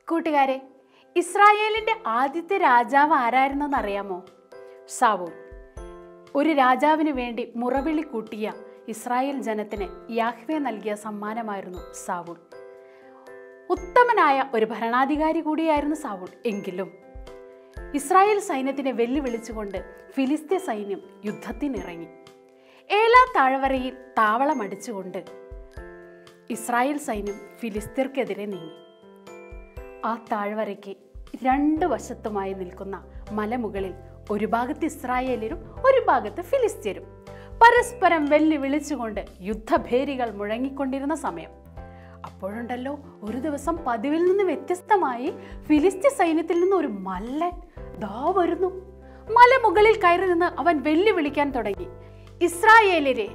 കൂട്ടുകാരെ, ഇസ്രായേലിന്റെ ആദ്യത്തെ രാജാവ് ആരായിരുന്നെന്ന് അറിയാമോ? സാവൂൾ. ഒരു രാജാവിന് വേണ്ടി മുറവിളി കൂട്ടിയ ഇസ്രായേൽ ജനത്തിന് യാഹ്വേ നൽകിയ സമ്മാനമായിരുന്നു സാവൂൾ. ഉത്തമനായ ഒരു ഭരണാധികാരി കൂടിയായിരുന്നു സാവൂൾ. എങ്കിലും ഇസ്രായേൽ സൈന്യത്തിനെ വെല്ലുവിളിച്ചുകൊണ്ട് ഫിലിസ്ത്യ സൈന്യം യുദ്ധത്തിനിറങ്ങി. ഏലാ താഴ്വരയിൽ താവളമടിച്ചുകൊണ്ട് ഇസ്രായേൽ സൈന്യം ഫിലിസ്ത്യർക്കെതിരെ നീങ്ങി. ആ താഴ്വരയ്ക്ക് രണ്ട് വശത്തുമായി നിൽക്കുന്ന മലമുകളിൽ ഒരു ഭാഗത്ത് ഇസ്രായേലരും ഒരു ഭാഗത്ത് ഫിലിസ്ത്യരും പരസ്പരം വെല്ലുവിളിച്ചുകൊണ്ട് യുദ്ധഭേരികൾ മുഴങ്ങിക്കൊണ്ടിരുന്ന സമയം. അപ്പോഴുണ്ടല്ലോ, ഒരു ദിവസം പതിവിൽ നിന്ന് വ്യത്യസ്തമായി ഫിലിസ്ത്യ സൈന്യത്തിൽ നിന്ന് ഒരു മല്ലൻ ദാ വരുന്നു. മലമുകളിൽ കയറി നിന്ന് അവൻ വെല്ലുവിളിക്കാൻ തുടങ്ങി. ഇസ്രായേലരെ,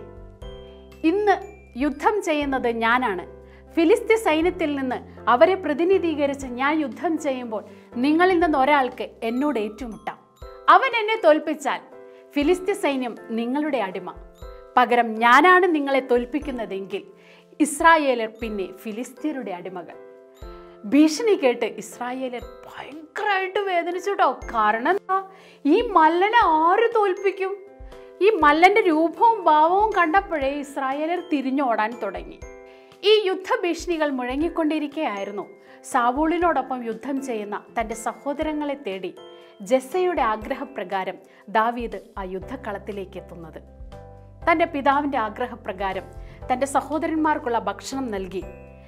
ഇന്ന് യുദ്ധം ചെയ്യുന്നത് ഞാനാണ്. ഫിലിസ്ത്യ സൈന്യത്തിൽ നിന്ന് അവരെ പ്രതിനിധീകരിച്ച് ഞാൻ യുദ്ധം ചെയ്യുമ്പോൾ നിങ്ങളിൽ നിന്ന് ഒരാൾക്ക് എന്നോട് ഏറ്റുമുട്ടാം. അവൻ എന്നെ തോൽപ്പിച്ചാൽ ഫിലിസ്ത്യ സൈന്യം നിങ്ങളുടെ അടിമ. പകരം ഞാനാണ് നിങ്ങളെ തോൽപ്പിക്കുന്നതെങ്കിൽ ഇസ്രായേലർ പിന്നെ ഫിലിസ്ത്യരുടെ അടിമകൾ. ഭീഷണി കേട്ട് ഇസ്രായേലർ ഭയങ്കരമായിട്ട് വേദനിച്ചുട്ടോ. കാരണം എന്താ? ഈ മല്ലനെ ആര് തോൽപ്പിക്കും? ഈ മല്ലന്റെ രൂപവും ഭാവവും കണ്ടപ്പോഴേ ഇസ്രായേലർ തിരിഞ്ഞോടാൻ തുടങ്ങി. ഈ യുദ്ധഭീഷണികൾ മുഴങ്ങിക്കൊണ്ടിരിക്കുകയായിരുന്നു സാവൂളിനോടൊപ്പം യുദ്ധം ചെയ്യുന്ന തൻ്റെ സഹോദരങ്ങളെ തേടി ജെസ്സയുടെ ആഗ്രഹപ്രകാരം ദാവീദ് ആ യുദ്ധക്കളത്തിലേക്ക് എത്തുന്നത്. തൻ്റെ പിതാവിൻ്റെ ആഗ്രഹപ്രകാരം തൻ്റെ സഹോദരന്മാർക്കുള്ള ഭക്ഷണം നൽകി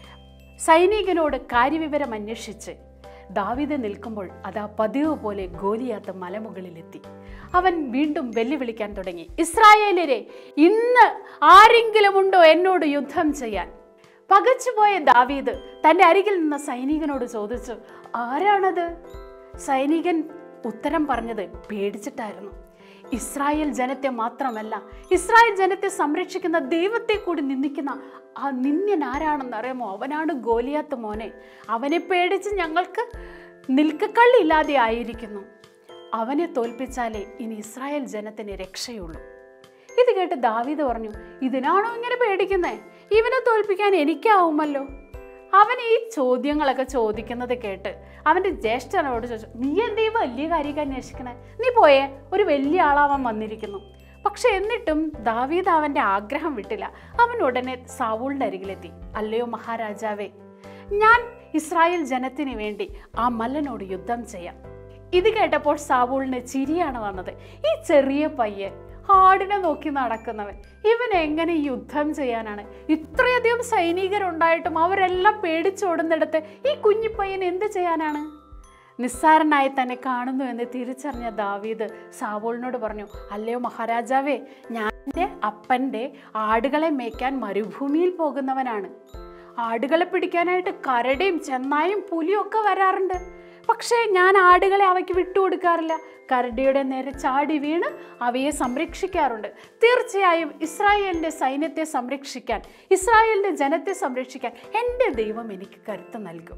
സൈനികനോട് കാര്യവിവരം അന്വേഷിച്ച് ദാവീദ് നിൽക്കുമ്പോൾ അതാ പതിവ് പോലെ ഗോലിയാത്ത് മലമുകളിലെത്തി. അവൻ വീണ്ടും വെല്ലുവിളിക്കാൻ തുടങ്ങി. ഇസ്രായേലരെ, ഇന്ന് ആരെങ്കിലും ഉണ്ടോ എന്നോട് യുദ്ധം ചെയ്യാൻ? പകച്ചുപോയ ദാവീദ് തൻ്റെ അരികിൽ നിന്ന സൈനികനോട് ചോദിച്ചു, ആരാണത്? സൈനികൻ ഉത്തരം പറഞ്ഞത് പേടിച്ചിട്ടായിരുന്നു. ഇസ്രായേൽ ജനത്തെ മാത്രമല്ല, ഇസ്രായേൽ ജനത്തെ സംരക്ഷിക്കുന്ന ദൈവത്തെ കൂടി നിന്ദിക്കുന്ന ആ നിന്ദ്യൻ ആരാണെന്ന് അറിയാമോ? അവനാണ് ഗോലിയാത്ത് മോനെ. അവനെ പേടിച്ച് ഞങ്ങൾക്ക് നിൽക്കക്കള്ളില്ലാതെ ആയിരിക്കുന്നു. അവനെ തോൽപ്പിച്ചാലേ ഇനി ഇസ്രായേൽ ജനത്തിന് രക്ഷയുള്ളൂ. ഇത് കേട്ട് ദാവീദ് പറഞ്ഞു, ഇതിനാണോ ഇങ്ങനെ പേടിക്കുന്നേ? ഇവനെ തോൽപ്പിക്കാൻ എനിക്കാവുമല്ലോ. അവൻ ഈ ചോദ്യങ്ങളൊക്കെ ചോദിക്കുന്നത് കേട്ട് അവൻ്റെ ജ്യേഷ്ഠനോട് ചോദിച്ചു, നീ എന്തേ വലിയ കാര്യമൊക്കെ അന്വേഷിക്കണേ? നീ പോയേ, ഒരു വലിയ ആളാവൻ വന്നിരിക്കുന്നു. പക്ഷെ എന്നിട്ടും ദാവീദ് അവൻ്റെ ആഗ്രഹം വിട്ടില്ല. അവൻ ഉടനെ സാവൂളിൻ്റെ അരികിലെത്തി. അല്ലയോ മഹാരാജാവേ, ഞാൻ ഇസ്രായേൽ ജനത്തിന് വേണ്ടി ആ മല്ലനോട് യുദ്ധം ചെയ്യാം. ഇത് കേട്ടപ്പോൾ സാവൂളിന് ചിരിയാണ് വന്നത്. ഈ ചെറിയ പയ്യൻ, ആടിനെ നോക്കി നടക്കുന്നവൻ, ഇവൻ എങ്ങനെ യുദ്ധം ചെയ്യാനാണ്? ഇത്രയധികം സൈനികരുണ്ടായിട്ടും അവരെല്ലാം പേടിച്ചോടുന്നിടത്ത് ഈ കുഞ്ഞിപ്പയ്യൻ എന്ത് ചെയ്യാനാണ്? നിസ്സാരനായി തന്നെ കാണുന്നു എന്ന് തിരിച്ചറിഞ്ഞ ദാവീദ് സാവൂളിനോട് പറഞ്ഞു, അല്ലയോ മഹാരാജാവേ, ഞാൻ എൻ്റെ അപ്പൻ്റെ ആടുകളെ മേയ്ക്കാൻ മരുഭൂമിയിൽ പോകുന്നവനാണ്. ആടുകളെ പിടിക്കാനായിട്ട് കരടിയും ചെന്നായും പുലിയും ഒക്കെ വരാറുണ്ട്. പക്ഷേ ഞാൻ ആടുകളെ അവയ്ക്ക് വിട്ടുകൊടുക്കാറില്ല. കരടിയുടെ നേരെ ചാടി വീണ് അവയെ സംരക്ഷിക്കാറുണ്ട്. തീർച്ചയായും ഇസ്രായേലിൻ്റെ സൈന്യത്തെ സംരക്ഷിക്കാൻ, ഇസ്രായേലിൻ്റെ ജനത്തെ സംരക്ഷിക്കാൻ എൻ്റെ ദൈവം എനിക്ക് കരുത്ത് നൽകും.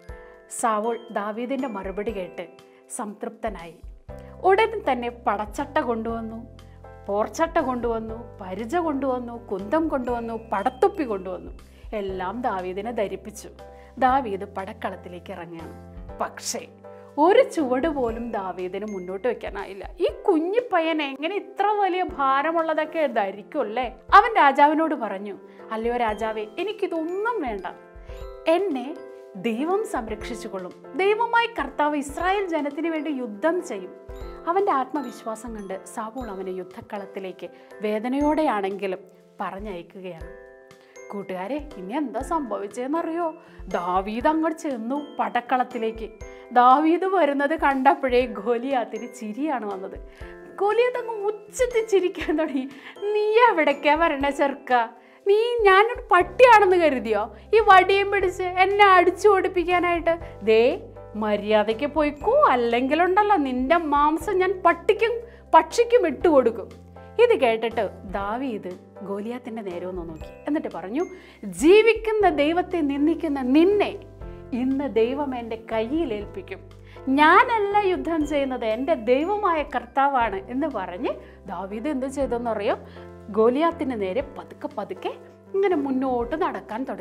സാവൂൾ ദാവീദിൻ്റെ മറുപടി കേട്ട് സംതൃപ്തനായി. ഉടൻ തന്നെ പടച്ചട്ട കൊണ്ടുവന്നു, പോർച്ചട്ട കൊണ്ടുവന്നു, പരിച കൊണ്ടുവന്നു, കുന്തം കൊണ്ടുവന്നു, പടത്തൊപ്പി കൊണ്ടുവന്നു. എല്ലാം ദാവീദിനെ ധരിപ്പിച്ചു. ദാവീദ് പടക്കളത്തിലേക്ക് ഇറങ്ങുകയാണ്. പക്ഷേ ഒരു ചുവട് പോലും ദാവീദിന് മുന്നോട്ട് വെക്കാനായില്ല. ഈ കുഞ്ഞിപ്പയ്യൻ എങ്ങനെ ഇത്ര വലിയ ഭാരമുള്ളതൊക്കെ ധരിക്കുമല്ലേ? അവൻ രാജാവിനോട് പറഞ്ഞു, അല്ലയോ രാജാവേ, എനിക്കിതൊന്നും വേണ്ട. എന്നെ ദൈവം സംരക്ഷിച്ചുകൊള്ളും. ദൈവമായി കർത്താവ് ഇസ്രായേൽ ജനത്തിന് വേണ്ടി യുദ്ധം ചെയ്യും. അവൻ്റെ ആത്മവിശ്വാസം കണ്ട് സാവൂൾ അവനെ യുദ്ധക്കളത്തിലേക്ക് വേദനയോടെയാണെങ്കിലും പറഞ്ഞയക്കുകയാണ്. കൂട്ടുകാരെ, ഇനി എന്താ സംഭവിച്ചതെന്നറിയോ? ദാവീദ് അങ്ങോട്ട് ചെന്നു പടക്കളത്തിലേക്ക്. ദാവീദ് വരുന്നത് കണ്ടപ്പോഴേ ഗോലിയാത്തിന് ചിരിയാണ് വന്നത്. ഗോലിയാത്ത് അങ്ങ് ഉച്ചത്തിൽ ചിരിക്കാൻ തുടങ്ങി. നീ എവിടേക്കാ വരണ ചെറുക്ക? നീ ഞാനൊരു പട്ടിയാണെന്ന് കരുതിയോ ഈ വടിയും പിടിച്ച് എന്നെ അടിച്ചു ഓടിപ്പിക്കാനായിട്ട്? ദേ, മര്യാദയ്ക്ക് പോയിക്കോ, അല്ലെങ്കിലുണ്ടല്ലോ നിന്റെ മാംസം ഞാൻ പക്ഷിക്കും ഇട്ടുകൊടുക്കും. ഇത് കേട്ടിട്ട് ദാവീദ് ഗോലിയാത്തിൻ്റെ നേരെ ഒന്ന് നോക്കി. എന്നിട്ട് പറഞ്ഞു, ജീവിക്കുന്ന ദൈവത്തെ നിന്ദിക്കുന്ന നിന്നെ ഇന്ന് ദൈവം എൻ്റെ കയ്യിൽ ഏൽപ്പിക്കും. ഞാനല്ല യുദ്ധം ചെയ്യുന്നത്, എൻ്റെ ദൈവമായ കർത്താവാണ് എന്ന് പറഞ്ഞ് ദാവീദ് എന്ത് ചെയ്തെന്നറിയോ? ഗോലിയാത്തിന് നേരെ പതുക്കെ ഇങ്ങനെ മുന്നോട്ട് നടക്കാൻ തുടങ്ങി.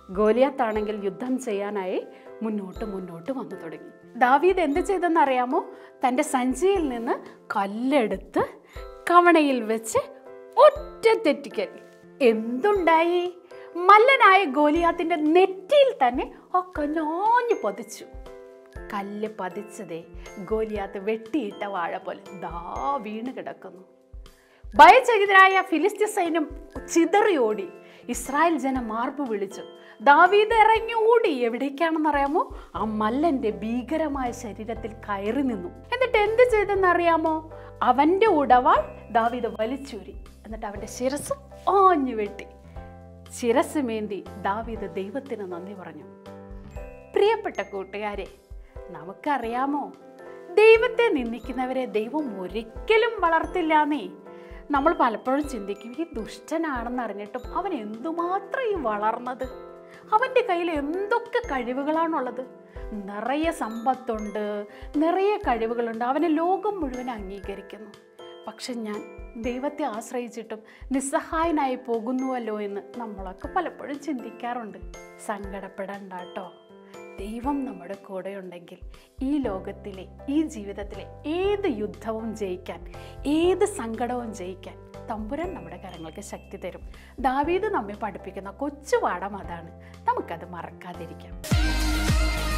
ഗോലിയാത്താണെങ്കിൽ യുദ്ധം ചെയ്യാനായി മുന്നോട്ട് വന്നു തുടങ്ങി. ദാവീദ് എന്ത് ചെയ്തെന്നറിയാമോ? തൻ്റെ സഞ്ചിയിൽ നിന്ന് കല്ലെടുത്ത് കവണയിൽ വെച്ച് ഒറ്റ തെറ്റിക്കൽ. എന്തുണ്ടായി? മല്ലനായ ഗോലിയാത്തിൻ്റെ നെറ്റിയിൽ തന്നെ ആ കഞ്ഞാഞ്ഞു പതിച്ചു. കല്ല് പതിച്ചതേ ഗോലിയാത്ത് വെട്ടിയിട്ട വാഴ പോലെ ദാ വീണ് കിടക്കുന്നു. ഭയചകിതരായ ഫിലിസ്ത്യ സൈന്യം ചിതറിയോടി. ഇസ്രായേൽ ജനം മാർപ്പ് വിളിച്ചു. ദാവീദ് ഇറങ്ങി ഓടി. എവിടേക്കാണെന്നറിയാമോ? ആ മല്ലന്റെ ഭീകരമായ ശരീരത്തിൽ കയറി നിന്നു. എന്നിട്ട് എന്ത് ചെയ്തെന്നറിയാമോ? അവന്റെ ഉടവാൾ ദാവീദ് വലിച്ചൂരി. എന്നിട്ട് അവന്റെ ശിരസ് ആഞ്ഞു വെട്ടി. ശിരസ് മേന്തി ദാവീദ് ദൈവത്തിന് നന്ദി പറഞ്ഞു. പ്രിയപ്പെട്ട കൂട്ടുകാരെ, നമുക്കറിയാമോ, ദൈവത്തെ നിന്ദിക്കുന്നവരെ ദൈവം ഒരിക്കലും വളർത്തില്ലാന്നേ. നമ്മൾ പലപ്പോഴും ചിന്തിക്കും, ഈ ദുഷ്ടനാണെന്നറിഞ്ഞിട്ടും അവൻ എന്തുമാത്രം ഈ വളർന്നത്, അവൻ്റെ കയ്യിൽ എന്തൊക്കെ കഴിവുകളാണുള്ളത്. നിറയെ സമ്പത്തുണ്ട്, നിറയെ കഴിവുകളുണ്ട്, അവനെ ലോകം മുഴുവൻ അംഗീകരിക്കുന്നു. പക്ഷെ ഞാൻ ദൈവത്തെ ആശ്രയിച്ചിട്ടും നിസ്സഹായനായി പോകുന്നുവല്ലോ എന്ന് നമ്മളൊക്കെ പലപ്പോഴും ചിന്തിക്കാറുണ്ട്. സങ്കടപ്പെടണ്ട കേട്ടോ. ദൈവം നമ്മുടെ കൂടെയുണ്ടെങ്കിൽ ഈ ലോകത്തിലെ, ഈ ജീവിതത്തിലെ ഏത് യുദ്ധവും ജയിക്കാൻ, ഏത് സങ്കടവും ജയിക്കാൻ തമ്പുരാൻ നമ്മുടെ കരങ്ങൾക്ക് ശക്തി തരും. ദാവീദ് നമ്മെ പഠിപ്പിക്കുന്ന കൊച്ചു പാഠം അതാണ്. നമുക്കത് മറക്കാതിരിക്കാം.